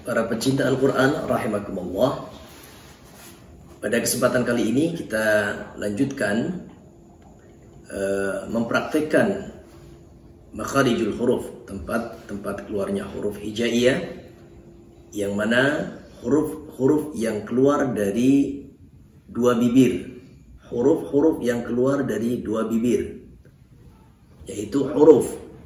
Para pecinta Al-Quran rahimakumullah, pada kesempatan kali ini kita lanjutkan mempraktekkan makharijul huruf, tempat keluarnya huruf hijaiyah, yang mana huruf-huruf yang keluar dari dua bibir, huruf-huruf yang keluar dari dua bibir, yaitu huruf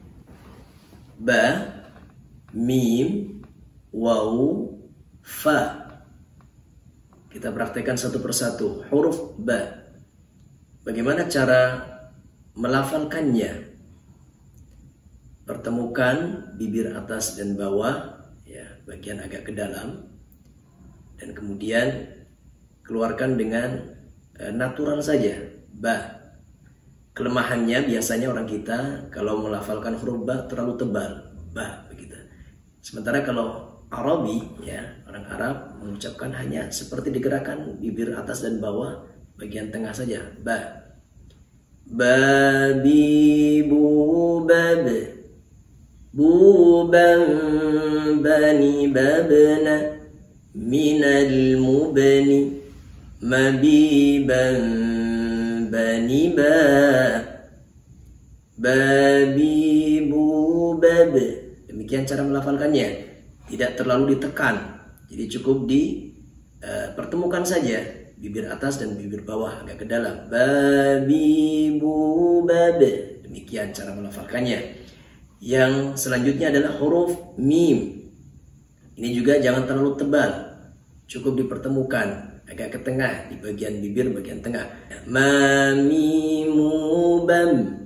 ba, mim, waw, fa. Kita praktekkan satu persatu. Huruf ba, bagaimana cara melafalkannya? Pertemukan bibir atas dan bawah, ya, bagian agak ke dalam, dan kemudian keluarkan dengan natural saja, ba. Kelemahannya biasanya orang kita kalau melafalkan huruf ba terlalu tebal, ba, begitu. Sementara kalau Arabi, ya, orang Arab mengucapkan hanya seperti digerakkan bibir atas dan bawah, bagian tengah saja, ba. Babi bubab, buban bani babna, minal mubni, mabiban bani ba. Babi bubab. Demikian cara melafalkannya. Tidak terlalu ditekan, jadi cukup dipertemukan saja bibir atas dan bibir bawah agak ke dalam. Babi bubab. Demikian cara melafalkannya. Yang selanjutnya adalah huruf mim. Ini juga jangan terlalu tebal, cukup dipertemukan agak ke tengah di bagian bibir bagian tengah. Mamimubam,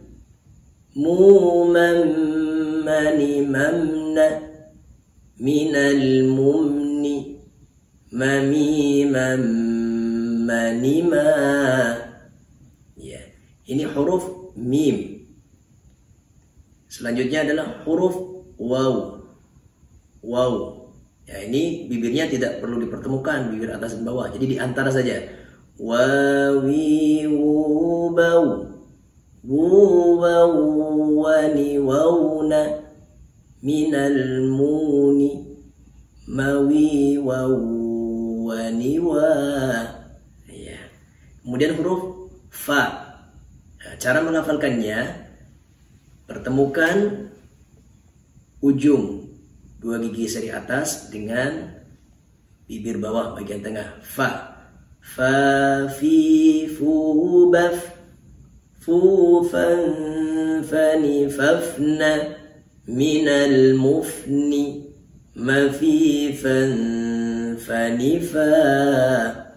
mumam mani mamna, minal mumni, mamimam manima. Ya, ini huruf mim. Selanjutnya adalah huruf waw. Waw. Ya, ini bibirnya tidak perlu dipertemukan bibir atas dan bawah, jadi di antara saja. Wawi wubau, wuwaw wani wawna, minal muni, mawi wawani wa. Ya. Kemudian huruf fa. Nah, cara melafalkannya, pertemukan ujung dua gigi seri atas dengan bibir bawah bagian tengah, fa. Fa fi fu baf, fu fan fani fafna, minal mufni, mafifan fanifa.